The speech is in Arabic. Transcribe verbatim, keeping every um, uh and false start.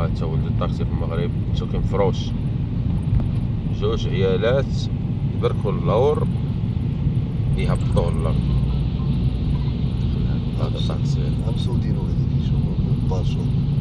ها تا ولد الطاكسي في المغرب مسوكين فروش، جوج عيالات يبركوا اللور يهبطوه للارض. هذا طاكسي عم سودين وهذيك يشوفوا باشو